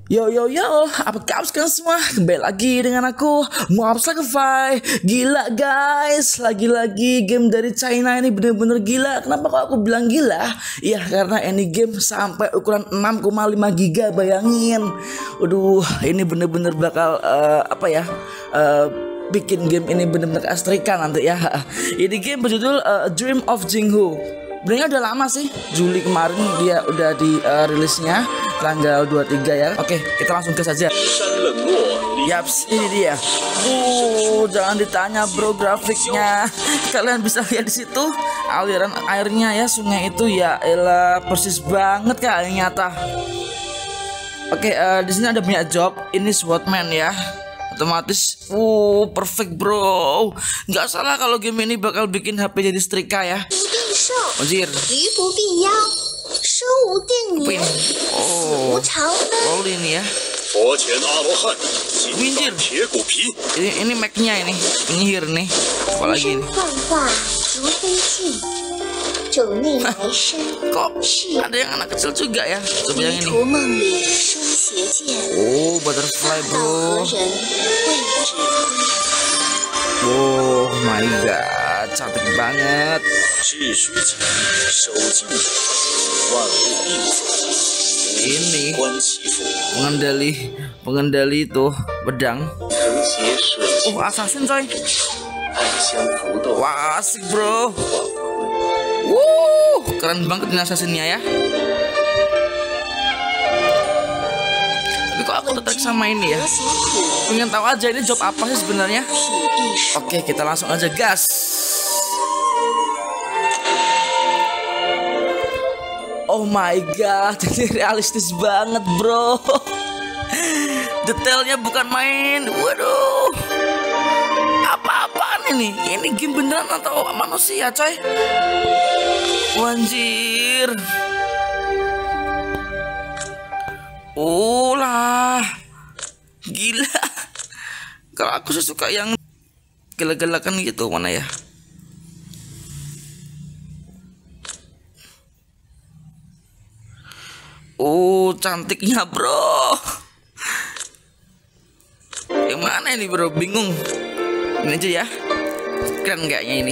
Yo yo yo, apa kabar kalian semua? Kembali lagi dengan aku Muab Sakafai. Gila guys, lagi-lagi game dari China ini bener-bener gila. Kenapa kok aku bilang gila? Ya karena ini game sampai ukuran 6,5 giga, bayangin. Waduh, ini bener-bener bakal bikin game ini bener-bener keastrikan nanti ya. Ini game berjudul Dream of Jinghu. Sebenarnya udah lama sih, Juli kemarin dia udah di rilisnya tanggal 23 ya. Oke, kita langsung ke saja. Yaps, ini dia. Jangan ditanya bro grafiknya. Kalian bisa lihat di situ aliran airnya ya, sungai itu ya elah persis banget kayak nyata. Oke, di sini ada banyak job. Ini SWORDman ya. Otomatis perfect bro. Nggak salah kalau game ini bakal bikin HP jadi setrika ya. Anjir. Oh ini ya. Minjir. Ini Mac-nya ini. Penyihir nih. Apalagi ini. Kok ada yang anak kecil juga ya? Coba yang ini. Oh, butterfly bro. Oh my god, cantik banget. Ini pengendali itu pedang. Oh, assassin coy. Wah, asik bro. Keren banget ini assassinnya ya. Tapi kok aku tertarik sama ini ya? Pengen tahu aja ini job apa sih sebenarnya. Oke, kita langsung aja gas. Oh my god, ini realistis banget bro. Detailnya bukan main. Waduh, apa-apaan ini? Ini game beneran atau manusia coy? Wanjir. Lah, gila. Kalau aku suka yang gelak-gelakan gitu, mana ya? Cantiknya bro. Yang mana ini bro? Bingung. Ini aja ya. Keren kayaknya ini.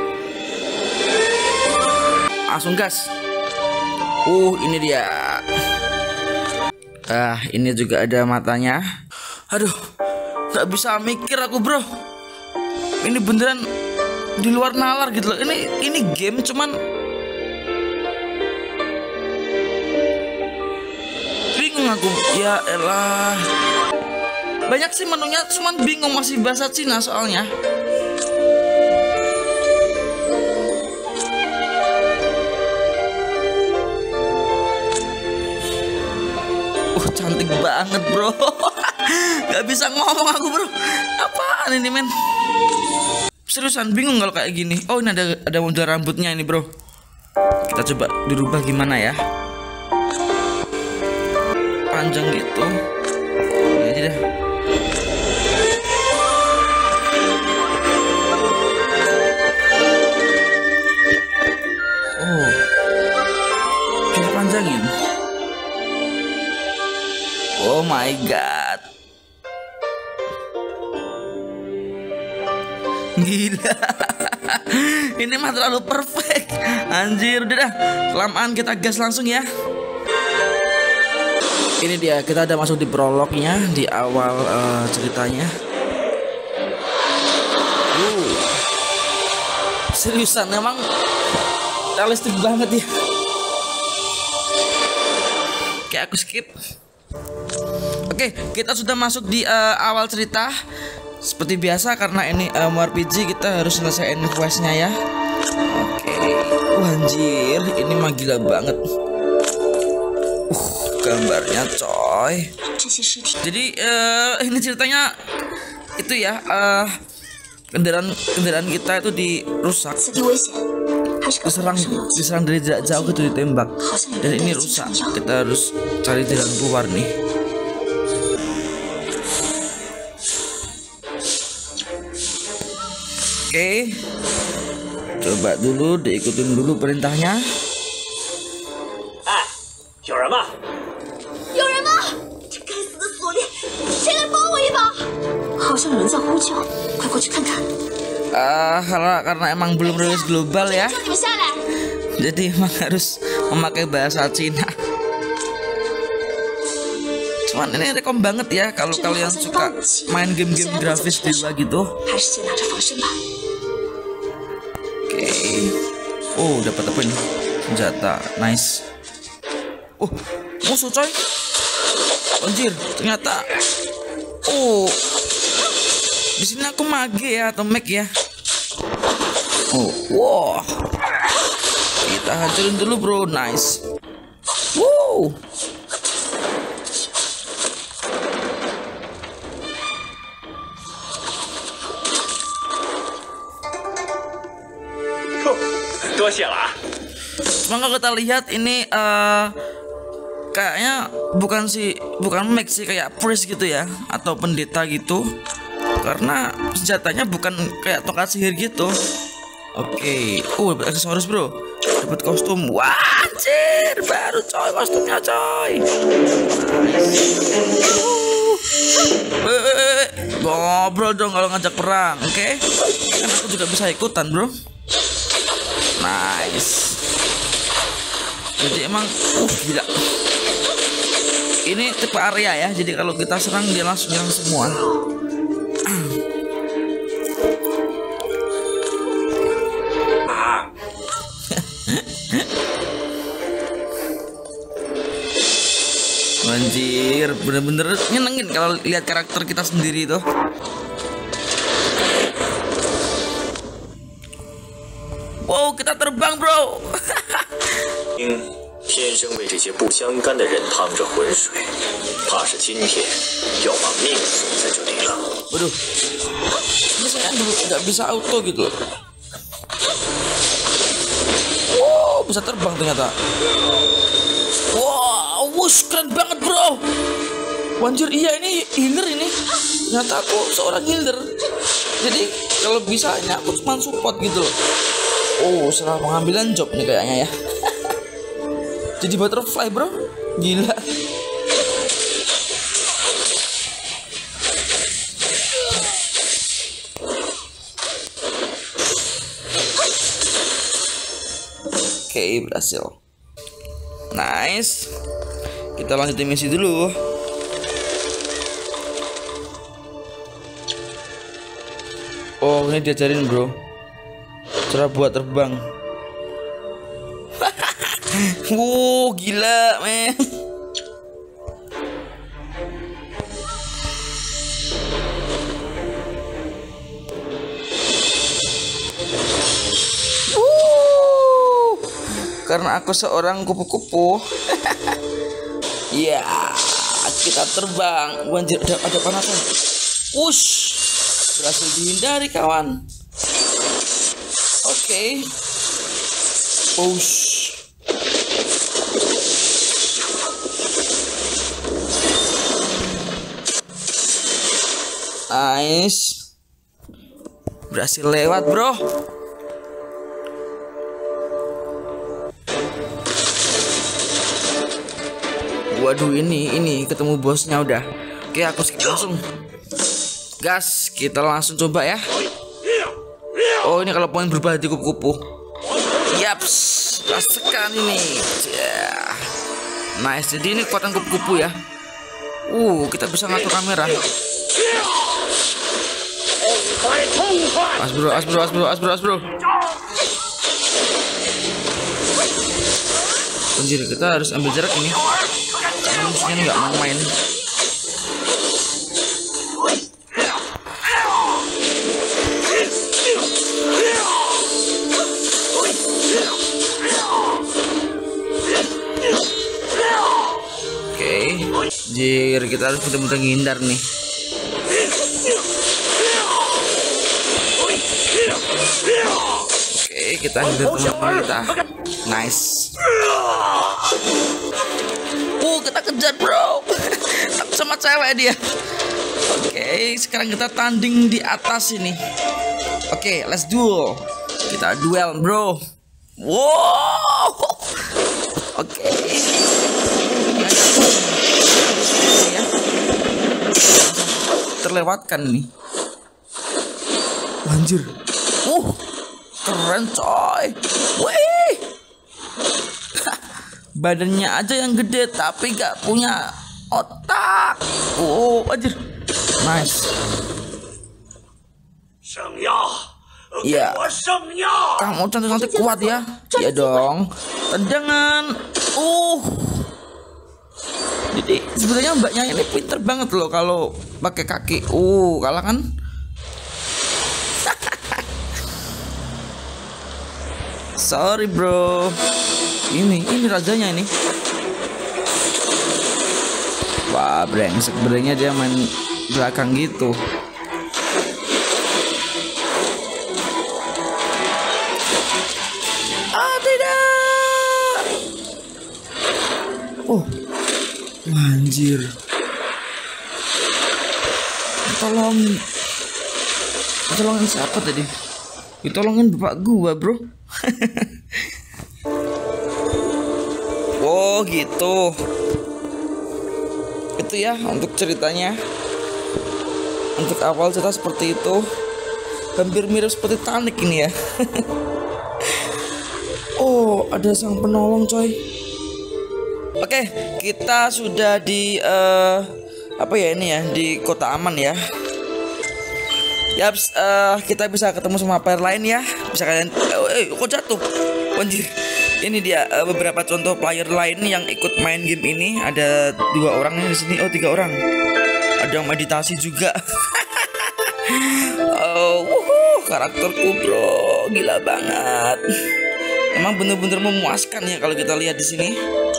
Langsung gas. Ini dia. Ini juga ada matanya. Aduh, nggak bisa mikir aku bro. Ini beneran di luar nalar gitu loh. Ini game cuman bingung aku. Ya elah. Banyak sih menunya, cuman bingung masih bahasa Cina soalnya. Cantik banget bro. Gak bisa ngomong aku bro. Apaan ini men? Seriusan bingung kalau kayak gini. Oh ini ada model rambutnya ini bro. Kita coba dirubah gimana ya. Panjang gitu. Ini aja dah. Coba panjangin. Oh my god. Gila. Ini mah terlalu perfect. Anjir, udah dah. Kelamaan, kita gas langsung ya. Ini dia, kita ada masuk di prolognya, di awal ceritanya. Seriusan, emang realistik banget ya. Kayak aku skip. Oke, kita sudah masuk di awal cerita. Seperti biasa karena ini RPG, kita harus selesaiin questnya ya. Oke. Anjir, ini mah gila banget. Gambarnya coy. Jadi ini ceritanya itu ya, kendaraan kita itu dirusak. Diserang dari jarak jauh, gitu ditembak. Dan ini rusak. Kita harus cari jalan keluar nih. Oke, coba dulu diikutin dulu perintahnya. 有人吗？有人吗？这该死谁来帮我一把？好像有人在呼叫，快过去看看。 karena emang belum rilis global ya, 叫你们下来。 jadi emang harus memakai bahasa Cina. Cuman ini rekom banget ya kalau kalian suka main game-game grafis dewa gitu. Oke. Oh, dapat apa ini? Senjata, nice. Oh, musuh coy. Anjir, ternyata. Oh, di sini aku mage ya atau mech ya. Oh, wow. Kita hancurin dulu bro, nice. Wow. Cuma kalau kita lihat ini kayaknya bukan mech sih, kayak priest gitu ya, atau pendeta gitu, karena senjatanya bukan kayak tongkat sihir gitu. Oke. Dapat aksesoris bro, dapat kostum. Wah anjir, baru coy kostumnya coy. Ngobrol dong kalau ngajak perang, oke? Kan aku juga bisa ikutan bro. Nice. Jadi emang gila. Ini tipe area ya. Jadi kalau kita serang dia langsung nyerang semua. Anjir, bener-bener nyenengin kalau lihat karakter kita sendiri tuh. Wow, kita terbang bro. 天生为这些不相干的人趟着浑水，怕是今天要把命送在这里了。 Waduh, ini saya nggak bisa auto gitu. Wow, bisa terbang ternyata. Wow, wush, keren banget bro. Wanjir, iya ini healer ini. Ternyata aku seorang healer. Jadi kalau bisanya aku cuma support gitu loh. Oh, salah pengambilan job nih kayaknya ya. Jadi butterfly bro, gila. Oke, berhasil. Nice. Kita lanjutin misi dulu. Oh, ini diajarin bro, cara buat terbang. Gila men. Karena aku seorang kupu-kupu. Ya, kita terbang. Wanjir, ada panasan. Wush, berhasil dihindari kawan. Oke. Wush. Nice. Berhasil lewat bro. Waduh, ini ketemu bosnya udah. Oke, aku skip langsung. Gas, kita langsung coba ya. Oh, ini kalau poin berubah di kupu-kupu. Yaps, rasakan ini. Nice, jadi ini kekuatan kupu-kupu ya. Kita bisa ngatur kamera. As bro. Anjir, kita harus ambil jarak ini. Karena musuhnya nggak mau main. Oke, anjir, kita harus benar-benar ngindar nih. Oke, kita hindar teman kita. Nice. Kita kejar bro. Sama cewek dia. Oke, sekarang kita tanding di atas ini. Oke, let's duel. Kita duel bro. Wow. Oke. terlewatkan nih. Anjir. Keren coy. Wih. Badannya aja yang gede tapi gak punya otak. Anjir. Nice. Iya. Kamu cantik-cantik kuat ya. Iya dong. Tendangan. Jadi sebenarnya mbaknya ini pinter banget loh kalau pakai kaki. Kalah kan? Sorry bro. Ini rajanya ini. Wah, brengsek, sebenarnya dia main belakang gitu. Tidak. Anjir. Tolongin siapa tadi? Ditolongin bapak gua, bro. Gitu. Itu ya untuk ceritanya. Untuk awal cerita seperti itu. Hampir mirip seperti Titanic ini ya. Ada sang penolong coy. Oke, kita sudah di di kota aman ya. Yaps, kita bisa ketemu sama player lain ya. Bisa kalian kok jatuh. Anjir. Ini dia beberapa contoh player lain yang ikut main game ini. Ada 2 orang di sini. 3 orang. Ada yang meditasi juga. Karakterku bro, gila banget. Emang bener-bener memuaskan ya kalau kita lihat di sini.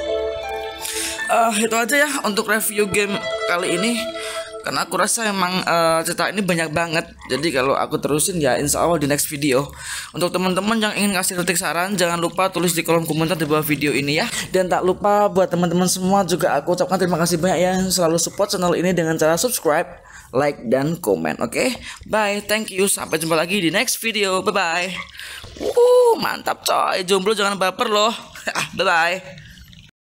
Itu aja ya untuk review game kali ini. Karena aku rasa emang cerita ini banyak banget. Jadi kalau aku terusin ya insya Allah di next video. Untuk teman-teman yang ingin kasih kritik saran, jangan lupa tulis di kolom komentar di bawah video ini ya. Dan tak lupa buat teman-teman semua juga aku ucapkan terima kasih banyak ya yang selalu support channel ini dengan cara subscribe, like, dan komen. Oke, bye, thank you, sampai jumpa lagi di next video. Bye bye. Mantap coy, jomblo jangan baper loh. Bye bye.